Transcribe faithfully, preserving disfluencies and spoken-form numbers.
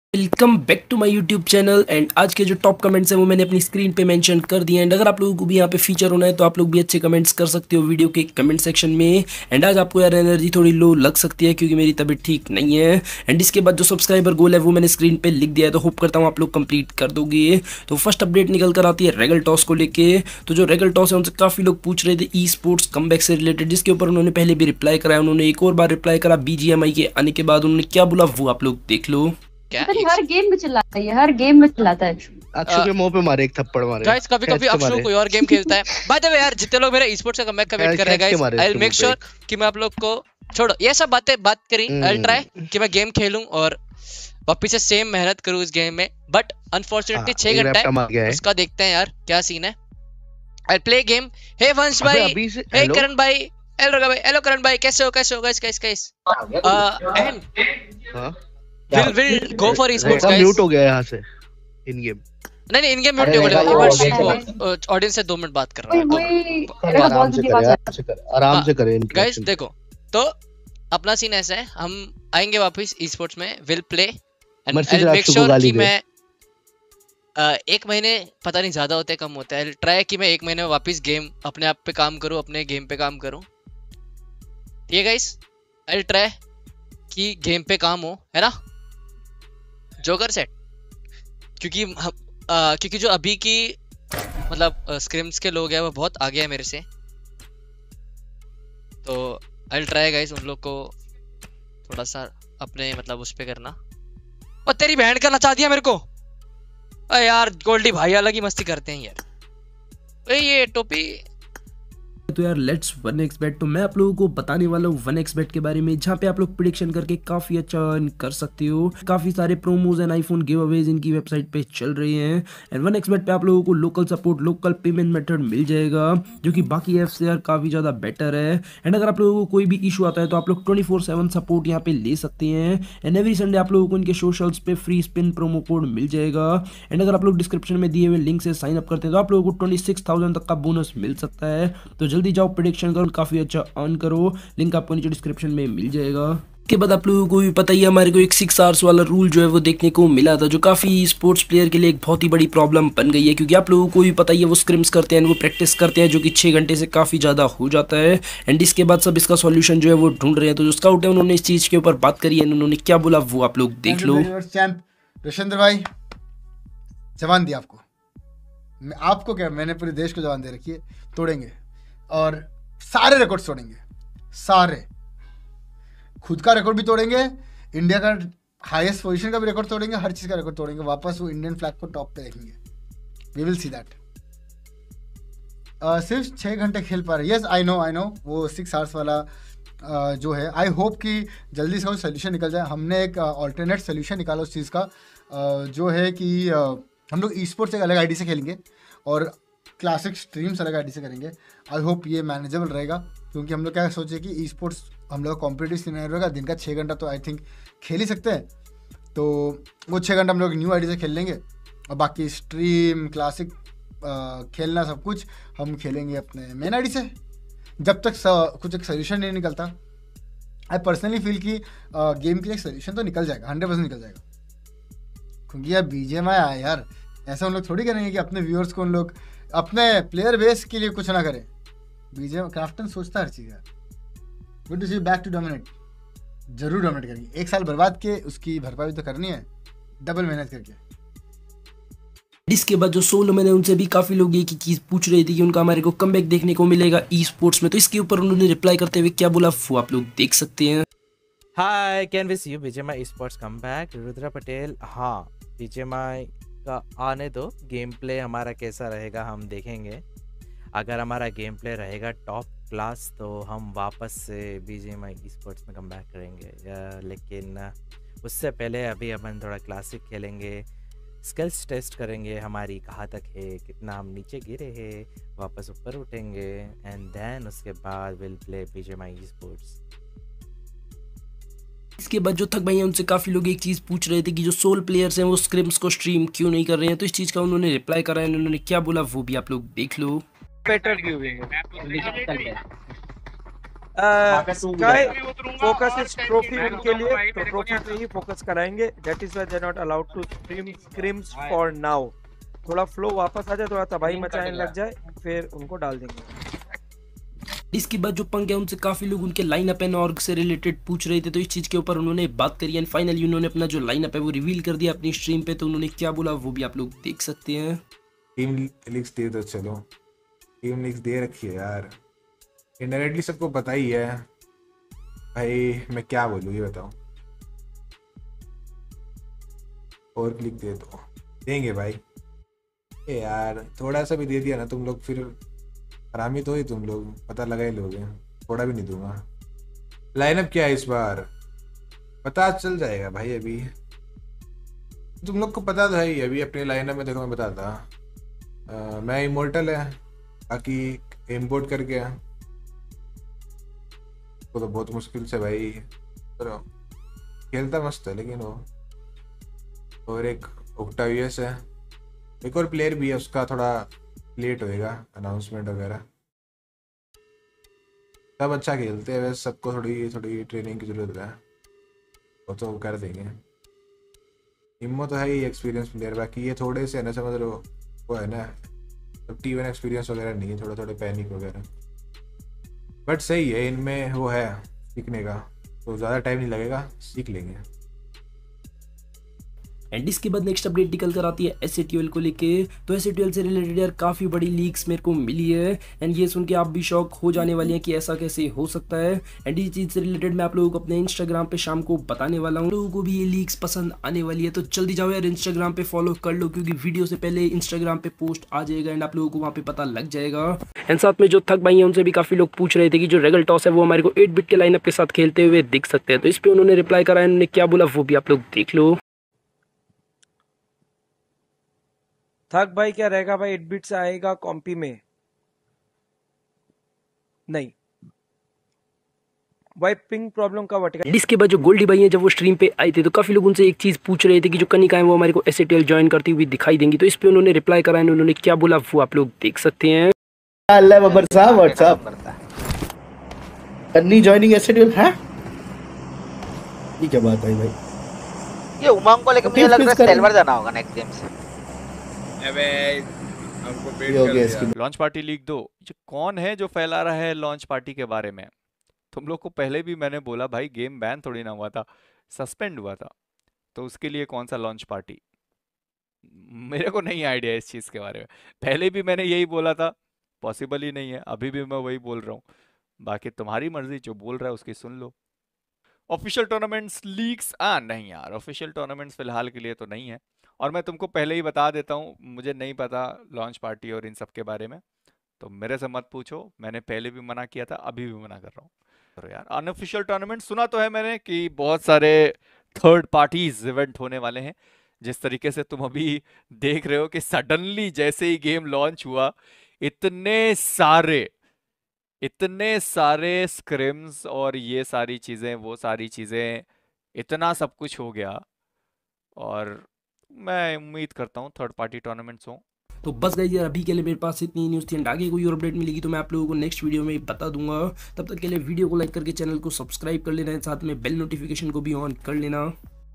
Welcome back to my YouTube channel. And आज के जो टॉप कमेंट्स हैं वो मैंने अपनी स्क्रीन पे मेंशन कर दिए। एंड अगर आप लोगों को भी यहाँ पे फीचर होना है तो आप लोग भी अच्छे कमेंट्स कर सकते हो वीडियो के कमेंट सेक्शन में। एंड आज आपको यार एनर्जी थोड़ी लो लग सकती है क्योंकि मेरी तबीयत ठीक नहीं है। एंड इसके बाद जो सब्सक्राइबर गोल है वो मैंने स्क्रीन पर लिख दिया है, तो होप करता हूँ आप लोग कंप्लीट कर दोगे। तो फर्स्ट अपडेट निकल कर आती है रेगल टॉस को लेके। तो जो रेगल टॉस है उनसे काफ़ी लोग पूछ रहे थे ई स्पोर्ट्स कमबैक से रिलेटेड, जिसके ऊपर उन्होंने पहले भी रिप्लाई करा है। उन्होंने एक और बार रिप्लाई करा बीजीएमआई के आने के बाद। उन्होंने क्या बोला वो आप लोग देख लो। क्या हर गेम में चिल्लाता है, हर गेम में चिल्लाता है। अक्षु के मुंह पे मारे एक थप्पड़ मारे। गाइस कभी कभी अक्षु कोई और गेम खेलता है। बाय द वे यार, जितने लोग मेरे ई-स्पोर्ट्स का कमबैक का वेट कर रहे हैं guys, I will make sure कि मैं आप लोग को छोड़ो ये सब बातें बात करी। आई विल ट्राई कि मैं गेम खेलूं और वापस से सेम मेहनत करूं इस गेम में। बट अनफॉर्चुनेटली छह घंटा है उसका, देखते हैं यार क्या सीन है। I play game. हे वंश भाई, हे करण भाई, हेलो भाई, हेलो करण भाई, कैसे हो कैसे हो गाइस गाइस गाइस एंड हां We'll will go for esports guys. Mute हो गया यहाँ से इन गेम। नहीं नहीं इन गेम म्यूट नहीं हो गया। एक बार ऑडियंस से दो मिनट बात कर रहा हूँ। आराम से करे, आराम से करे। गाइस देखो, तो अपना सीन ऐसा है, हम आएंगे वापस esports में, will play and I will make sure कि मैं एक महीने, पता नहीं ज्यादा होता है कम होता है, ट्राई कि मैं एक महीने में वापस गेम अपने आप पे काम करूँ, अपने गेम पे काम करूँ। ठीक है गाइस, आई विल ट्राई कि गेम पे काम हो, है ना जोकर सेट। क्योंकि आ, क्योंकि जो अभी की मतलब स्क्रिम्स के लोग हैं वो बहुत आगे हैं मेरे से। तो आई विल ट्राई गाइस उन लोग को थोड़ा सा अपने मतलब उस पे करना। और तेरी बहन का नचा दिया मेरे को। अरे यार गोल्डी भाई अलग ही मस्ती करते हैं यार। ये टोपी तो यार लेट्स वन एक्स बेट। तो मैं आप लोगों को बताने वाला हूँ वन एक्स बेट के बारे में, जहाँ पे आप लोग प्रिडिक्शन करके काफी अच्छा अर्न कर सकते हो। काफी सारे promos and iPhone giveaways इनकी वेबसाइट पे चल रहे हैं। एंड वन एक्स बेट पे आप लोगों को local support, local payment method मिल जाएगा, जो कि बाकी ऐप से यार काफी ज्यादा बेटर है। एंड अगर आप लोगों को कोई भी इशू आता है तो आप लोग ट्वेंटी फोर सेवन सपोर्ट यहाँ पे ले सकते हैं। एंड एवरी संडे आप लोगों को इनके सोशल्स पे फ्री स्पिन प्रोमो कोड मिल जाएगा। एंड अगर आप लोग डिस्क्रिप्शन में दिए हुए लिंक से साइन अप करते हैं तो आप लोगों को ट्वेंटी सिक्स थाउजेंड तक का बोनस मिल सकता है। तो जल्दी जाओ, प्रेडिक्शन करो, काफी अच्छा अर्न करो। लिंक आपको नीचे डिस्क्रिप्शन में मिल जाएगा। के बाद आप लोगों को भी पता ही है, हमारे को एक सिक्स आवर्स वाला रूल जो है वो देखने को मिला था, जो काफ़ी स्पोर्ट्स प्लेयर के लिए एक बहुत ही बड़ी प्रॉब्लम बन गई है। क्योंकि आप लोगों को भी पता ही है वो स्क्रिम्स करते हैं, वो प्रैक्टिस करते हैं, जो कि छः घंटे से काफ़ी ज़्यादा हो जाता है। एंड इसके बाद सब इसका सॉल्यूशन जो है वो ढूंढ रहे हैं। तो जो स्काउट है उन्होंने इस चीज़ के ऊपर बात करी है, उन्होंने क्या बोला वो आप लोग देख लो। प्रशांत भाई जवान दी आपको, आपको क्या, मैंने पूरे देश को जवान दे रखी है। तोड़ेंगे और सारे रिकॉर्ड तोड़ेंगे, सारे, खुद का रिकॉर्ड भी तोड़ेंगे, इंडिया का हाईएस्ट पोजीशन का भी रिकॉर्ड तोड़ेंगे, हर चीज का रिकॉर्ड तोड़ेंगे। वापस वो इंडियन फ्लैग को टॉप पे रखेंगे। We will see that. सिर्फ छः घंटे खेल पा रहे। Yes I know I know वो सिक्स आवर्स वाला uh, जो है, आई होप कि जल्दी से वो सोल्यूशन निकल जाए। हमने एक ऑल्टरनेट uh, सोल्यूशन निकाला उस चीज़ का, uh, जो है कि uh, हम लोग ई स्पोर्ट्स एक अलग आईडी से खेलेंगे और क्लासिक स्ट्रीम्स अलग आईडी से करेंगे। आई होप ये मैनेजेबल रहेगा, क्योंकि हम लोग क्या सोचे कि ई स्पोर्ट्स हम लोग कॉम्पिटिटिव सिनेरियो रहेगा, दिन का छः घंटा तो आई थिंक खेल ही सकते हैं। तो वो छः घंटा हम लोग न्यू आईडी से खेल लेंगे और बाकी स्ट्रीम क्लासिक खेलना सब कुछ हम खेलेंगे अपने मेन आईडी से, जब तक कुछ एक सोल्यूशन नहीं निकलता। आई पर्सनली फील कि गेम के लिए एक सोल्यूशन तो निकल जाएगा, हंड्रेड परसेंट निकल जाएगा। क्योंकि यार बीजीएमआई आया यार, ऐसा उन लोग थोड़ी करेंगे कि अपने व्यूअर्स को उन लोग अपने प्लेयर बेस के लिए कुछ ना करें। बीजेम क्राफ्टन सोचता हर चीज़ यार। Good to see back to dominate. जरूर डोमिनेट करेंगे, एक साल बर्बाद के उसकी भरपाई तो करनी है, डबल मेहनत करके। इसके बाद जो सोलो मैंने उनसे भी काफ़ी लोग एक ही चीज़ पूछ रहे थे कि उनका हमारे को कमबैक देखने को मिलेगा ई स्पोर्ट्स में। तो इसके ऊपर उन्होंने रिप्लाई करते हुए क्या बोला वो आप लोग देख सकते हैं। Hi, can we see you BGMI sports comeback. Rudra Patel, हाँ बीजीएमआई का आने दो, गेम प्ले हमारा कैसा रहेगा हम देखेंगे। अगर हमारा गेम प्ले रहेगा टॉप क्लास तो हम वापस से बीजीएमआई स्पोर्ट्स में कम बैक करेंगे। लेकिन उससे पहले अभी अपन थोड़ा क्लासिक खेलेंगे, स्किल्स टेस्ट करेंगे, हमारी कहाँ तक है, कितना हम नीचे गिरे हैं, वापस ऊपर उठेंगे, एंड देन उसके बाद विल प्ले बीजीएमआई स्पोर्ट्स। इसके बाद जो थक भाई हैं उनसे काफ़ी लोग एक चीज़ पूछ रहे थे कि जो सोल प्लेयर्स हैं वो स्क्रिम्स को स्ट्रीम क्यों नहीं कर रहे हैं। तो इस चीज़ का उन्होंने रिप्लाई करा है, उन्होंने क्या बोला वो भी आप लोग देख लो। Sky focus is trophy win के लिए, तो ट्रॉफी पे ही फोकस कराएंगे। That is why they are not allowed to stream scrims for now. थोड़ा फ्लो वापस आ जाए, थोड़ा तबाही मचाने लग जाए, फिर उनको डाल देंगे। इसके बाद जो पंग है उनसे काफी लोग उनके लाइनअप एंड ऑर्ग से रिलेटेड पूछ रहे थे, तो इस चीज के ऊपर उन्होंने बात करी एंड फाइनली उन्होंने अपना जो लाइनअप है वो रिवील कर दिया अपनी स्ट्रीम पे। तो उन्होंने क्या बोला वो भी आप लोग देख सकते हैं। टीम लीग्स दे दो, चलो टीम लीग्स दे रखी है यार, इनडायरेक्टली सबको पता ही है भाई, मैं क्या बोलूँ ये बताओ। और क्लिक दे दो, देंगे भाई। ए यार थोड़ा सा भी दे दिया ना तुम लोग, फिर हरामी तो ही तुम लोग, पता लगा ही लोगे। थोड़ा भी नहीं दूंगा। लाइनअप क्या है इस बार पता चल जाएगा भाई, अभी तुम लोग को पता था ही। अभी अपने लाइनअप में देखो मैं बताता, आ, मैं इमोर्टल है, बाकी इम्पोर्ट करके वो तो बहुत मुश्किल से भाई, तो खेलता मस्त है लेकिन वो। और एक ओक्टावियस है, एक और प्लेयर भी है, उसका थोड़ा लेट होएगा अनाउंसमेंट वगैरह। सब अच्छा खेलते हैं वैसे, सबको थोड़ी थोड़ी ट्रेनिंग की जरूरत है, वो तो कर देंगे। इम्मो तो है ही एक्सपीरियंस प्लेयर, बाकी ये थोड़े से ना समझ लो वो है ना, टी वन एक्सपीरियंस वगैरह नहीं है, थोड़ा थोड़े पैनिक वगैरह, बट सही है इनमें वो है सीखने का, तो ज़्यादा टाइम नहीं लगेगा, सीख लेंगे। एंड इसके बाद नेक्स्ट अपडेट निकल कर आती है एस ए टी एल को लेके। तो एस ए टी एल से रिलेटेड यार काफ़ी बड़ी लीक्स मेरे को मिली है एंड ये सुन के आप भी शॉक हो जाने वाले हैं कि ऐसा कैसे हो सकता है। एंड इस चीज़ से रिलेटेड मैं आप लोगों को अपने इंस्टाग्राम पे शाम को बताने वाला हूँ। लोगों को भी ये लीक्स पसंद आने वाली है, तो जल्दी जाओ यार इंस्टाग्राम पे फॉलो कर लो, क्योंकि वीडियो से पहले इंस्टाग्राम पे पोस्ट आ जाएगा एंड आप लोगों को वहाँ पे पता लग जाएगा। एंड साथ में जो थक भाई हैं उनसे भी काफ़ी लोग पूछ रहे थे कि जो रेगल टॉस है वो हमारे को एट बिट के लाइनअप के साथ खेलते हुए दिख सकते हैं, तो इस पर उन्होंने रिप्लाई करा है, उन्होंने क्या बोला वो भी आप लोग देख लो। थक भाई क्या रहेगा भाई, एट बिट से आएगा कॉम्पी में? नहीं भाई, पिंग प्रॉब्लम का वटेगा। इसके बाद जो गोल्डी भाई हैं जब वो स्ट्रीम पे आए थे तो काफी लोग उनसे एक चीज पूछ रहे थे कि जो कनिका है वो हमारे को S A T L join करती हुई दिखाई देंगी, तो इस पे उन्होंने रिप्लाई करा है, उन्होंने क्या बोला वो आप लोग देख सकते हैं। अल्लाह बबर साहब व्हाट्सएप कन्नी joining S A T L है, ये क्या बात है भाई? ये उमंग को लेकर मुझे लग रहा है सिल्वर जाना होगा नेक्स्ट गेम से। अबे हमको पेड कर दिया। लॉन्च पार्टी लीक दो, ये कौन है जो फैला रहा है लॉन्च पार्टी के बारे में? तुम लोग को पहले भी मैंने बोला भाई, गेम बैन थोड़ी ना हुआ था, सस्पेंड हुआ था, तो उसके लिए कौन सा लॉन्च पार्टी? मेरे को नहीं आइडिया इस चीज़ के बारे में। पहले भी मैंने यही बोला था, पॉसिबल ही नहीं है, अभी भी मैं वही बोल रहा हूँ। बाकी तुम्हारी मर्जी, जो बोल रहा है उसकी सुन लो। ऑफिशियल टूर्नामेंट्स लीक्स आ नहीं यार, ऑफिशियल टूर्नामेंट्स फिलहाल के लिए तो नहीं है, और मैं तुमको पहले ही बता देता हूँ, मुझे नहीं पता लॉन्च पार्टी और इन सब के बारे में, तो मेरे से मत पूछो। मैंने पहले भी मना किया था, अभी भी मना कर रहा हूँ। तो यार अनऑफिशियल टूर्नामेंट सुना तो है मैंने कि बहुत सारे थर्ड पार्टीज इवेंट होने वाले हैं। जिस तरीके से तुम अभी देख रहे हो कि सडनली जैसे ही गेम लॉन्च हुआ, इतने सारे इतने सारे स्क्रिम्स और ये सारी चीज़ें वो सारी चीज़ें, इतना सब कुछ हो गया, और मैं उम्मीद करता हूँ थर्ड पार्टी टूर्नामेंट्स हों। तो बस गाइस यार अभी के लिए मेरे पास इतनी न्यूज़ थी, एंड आगे कोई और अपडेट मिलेगी तो मैं आप लोगों को नेक्स्ट वीडियो में बता दूंगा। तब तक के लिए वीडियो को लाइक करके चैनल को सब्सक्राइब कर लेना है, साथ में बेल नोटिफिकेशन को भी ऑन कर लेना।